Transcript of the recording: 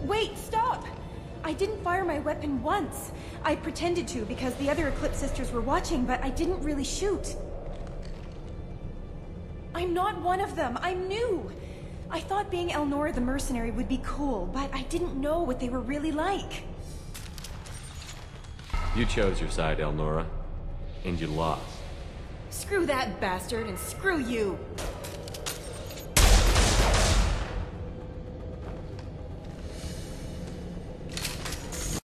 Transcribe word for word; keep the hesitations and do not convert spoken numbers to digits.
Wait, stop! I didn't fire my weapon once. I pretended to because the other Eclipse sisters were watching, but I didn't really shoot. I'm not one of them. I'm new. I thought being Elnora the mercenary would be cool, but I didn't know what they were really like. You chose your side, Elnora, and you lost. Screw that bastard, and screw you!